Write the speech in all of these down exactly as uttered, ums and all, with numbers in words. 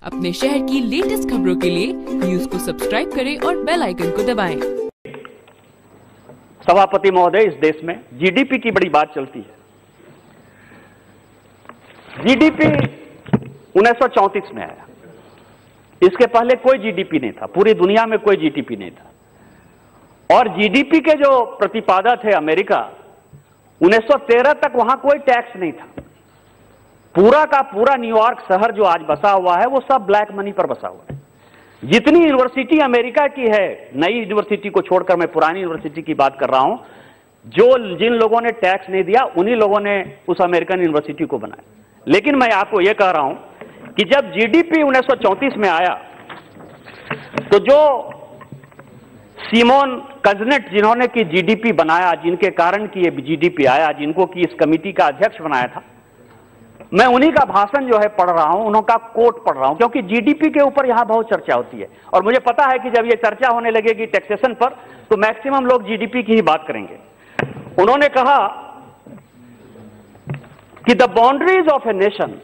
अपने शहर की लेटेस्ट खबरों के लिए न्यूज को सब्सक्राइब करें और बेल आइकन को दबाएं। सभापति महोदय, इस देश में जीडीपी की बड़ी बात चलती है। जीडीपी उन्नीस सौ चौंतीस में आया। इसके पहले कोई जीडीपी नहीं था, पूरी दुनिया में कोई जीडीपी नहीं था। और जीडीपी के जो प्रतिपादक थे अमेरिका, उन्नीस सौ तेरह तक वहां कोई टैक्स नहीं था। पूरा का पूरा न्यूयॉर्क शहर जो आज बसा हुआ है वो सब ब्लैक मनी पर बसा हुआ है। जितनी यूनिवर्सिटी अमेरिका की है, नई यूनिवर्सिटी को छोड़कर मैं पुरानी यूनिवर्सिटी की बात कर रहा हूं, जो जिन लोगों ने टैक्स नहीं दिया उन्हीं लोगों ने उस अमेरिकन यूनिवर्सिटी को बनाया। लेकिन मैं आपको यह कह रहा हूं कि जब जीडीपी उन्नीस सौ चौंतीस में आया तो जो सिमोन कजनेट जिन्होंने की जीडीपी बनाया, जिनके कारण की ये जीडीपी आया, जिनको की इस कमेटी का अध्यक्ष बनाया था, मैं उन्हीं का भाषण जो है पढ़ रहा हूं, उनका कोट पढ़ रहा हूं, क्योंकि जीडीपी के ऊपर यहां बहुत चर्चा होती है और मुझे पता है कि जब ये चर्चा होने लगेगी टैक्सेशन पर तो मैक्सिमम लोग जीडीपी की ही बात करेंगे। उन्होंने कहा कि the boundaries of a nation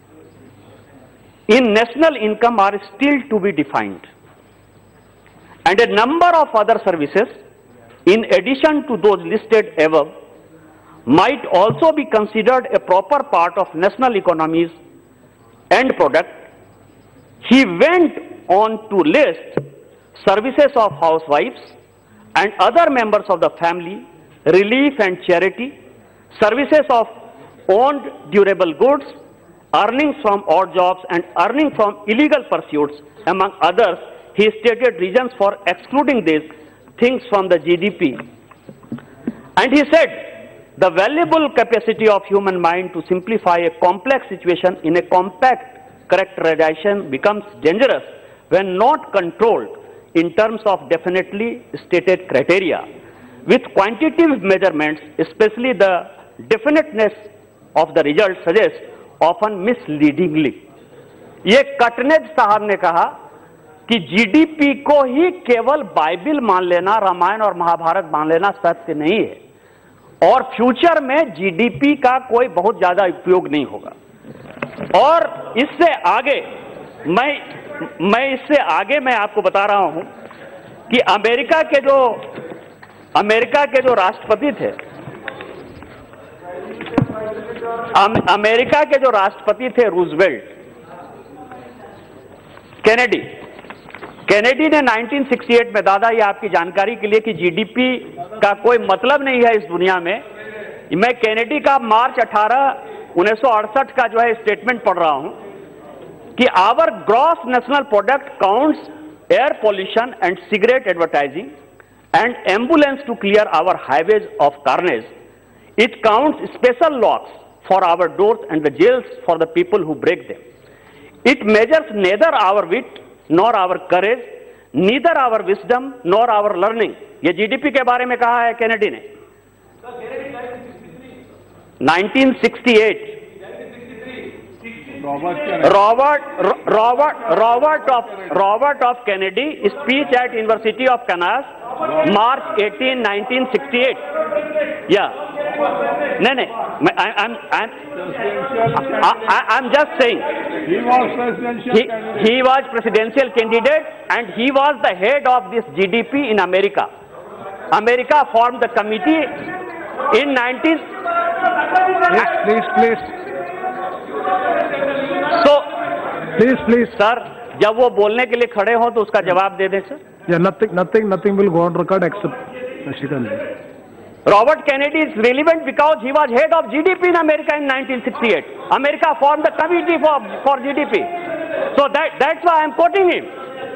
in national income are still to be defined and a number of other services in addition to those listed above might also be considered a proper part of national economy's end product. He went on to list services of housewives and other members of the family, relief and charity, services of owned durable goods, earnings from odd jobs and earning from illegal pursuits, among others. He stated reasons for excluding these things from the G D P. And he said, the valuable capacity of human mind to simplify a complex situation in a compact characterization becomes dangerous when not controlled in terms of definitely stated criteria. With quantitative measurements, especially the definiteness of the result suggests often misleadingly. ये कटनेज साहब ने कहा कि GDP को ही केवल Bible मान लेना, रामायण और महाभारत मान लेना सत्य नहीं है और फ्यूचर में जीडीपी का कोई बहुत ज्यादा उपयोग नहीं होगा। और इससे आगे मैं मैं इससे आगे मैं आपको बता रहा हूं कि अमेरिका के जो अमेरिका के जो राष्ट्रपति थे अम, अमेरिका के जो राष्ट्रपति थे रूजवेल्ट, केनेडी केनेडी ने उन्नीस सौ अड़सठ में, दादा ये आपकी जानकारी के लिए कि जीडीपी का कोई मतलब नहीं है इस दुनिया में, मैं केनेडी का मार्च अठारह उन्नीस सौ अड़सठ का जो है स्टेटमेंट पढ़ रहा हूं कि our gross national product counts air pollution and cigarette advertising and ambulance to clear our highways of carnage. It counts special locks for our doors and the jails for the people who break them. It measures neither our wit nor our courage, neither our wisdom nor our learning. ये GDP के बारे में कहा है Kennedy ने उन्नीस सौ अड़सठ. Robert Robert Robert of Robert of Kennedy speech at University of Kansas March अठारह उन्नीस सौ अड़सठ. या नहीं नहीं मैं I am I am just saying he was presidential he, candidate. he was presidential candidate and he was the head of this G D P in America. America formed the committee in nineteen Please, please, please. So, Please, please. sir, जब वो बोलने के लिए खड़े हो तो उसका जवाब दे दें sir. Yeah, nothing, nothing, nothing will go on record except Rashida. Robert Kennedy is relevant because he was head of G D P in America in nineteen sixty-eight. America formed the committee for for G D P. So that that's why I am quoting him.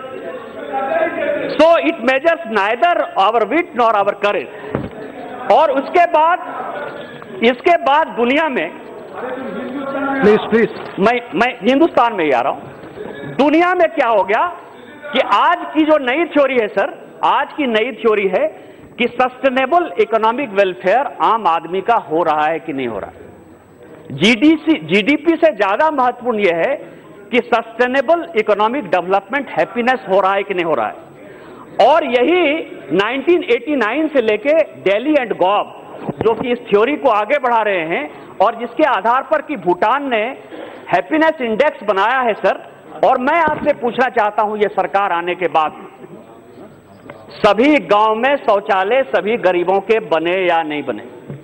So it measures neither our wit nor our courage. और उसके बाद इसके बाद दुनिया में Please, please. मैं मैं हिंदुस्तान में ही आ रहा हूं. दुनिया में क्या हो गया कि आज की जो नई थ्योरी है सर, आज की नई थ्योरी है कि सस्टेनेबल इकोनॉमिक वेलफेयर आम आदमी का हो रहा है कि नहीं हो रहा है. जीडीसी जीडीपी से ज्यादा महत्वपूर्ण यह है कि सस्टेनेबल इकोनॉमिक डेवलपमेंट हैप्पीनेस हो रहा है कि नहीं हो रहा है. और यही उन्नीस सौ नवासी से लेके दिल्ली एंड गॉब जो कि इस थ्योरी को आगे बढ़ा रहे हैं और जिसके आधार पर कि भूटान ने हैप्पीनेस इंडेक्स बनाया है सर, और मैं आपसे पूछना चाहता हूं, ये सरकार आने के बाद सभी गांव में शौचालय सभी गरीबों के बने या नहीं बने?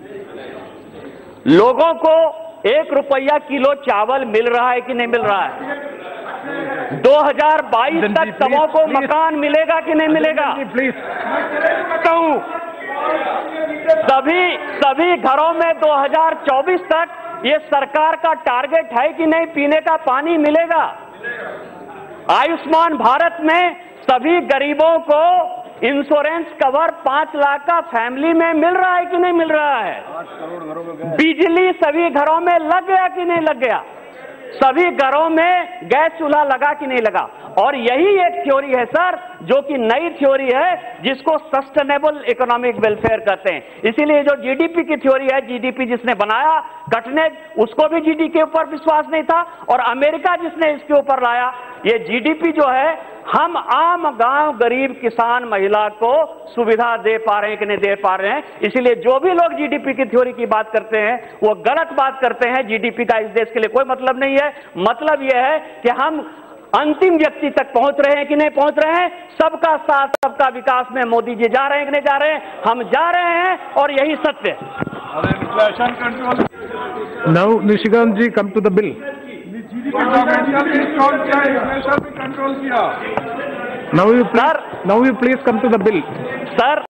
लोगों को एक रुपया किलो चावल मिल रहा है कि नहीं मिल रहा है? दो हज़ार बाईस तक सबों को मकान मिलेगा कि नहीं मिलेगा? प्लीज कहूं सभी सभी घरों में दो हज़ार चौबीस तक ये सरकार का टारगेट है कि नहीं पीने का पानी मिलेगा? आयुष्मान भारत में सभी गरीबों को इंश्योरेंस कवर पांच लाख का फैमिली में मिल रहा है कि नहीं मिल रहा है? बिजली सभी घरों में लग गया कि नहीं लग गया? सभी घरों में गैस चूल्हा लगा कि नहीं लगा? और यही एक थ्योरी है सर, जो कि नई थ्योरी है, जिसको सस्टेनेबल इकोनॉमिक वेलफेयर कहते हैं। इसीलिए जो जीडीपी की थ्योरी है, जीडीपी जिसने बनाया कटने, उसको भी जीडीपी के ऊपर विश्वास नहीं था, और अमेरिका जिसने इसके ऊपर लाया, ये जीडीपी जो है, हम आम गांव गरीब किसान महिला को सुविधा दे पा रहे हैं कि नहीं दे पा रहे हैं। इसीलिए जो भी लोग जीडीपी की थ्योरी की बात करते हैं वो गलत बात करते हैं। जीडीपी का इस देश के लिए कोई मतलब नहीं है। मतलब यह है कि हम अंतिम व्यक्ति तक पहुंच रहे हैं कि नहीं पहुंच रहे हैं। सबका साथ सबका विकास में मोदी जी जा रहे हैं कि नहीं जा रहे हैं? हम जा रहे हैं, और यही सत्य है। Now Nishikant ji come to the bill. Now you please, now you please come to the bill. Sir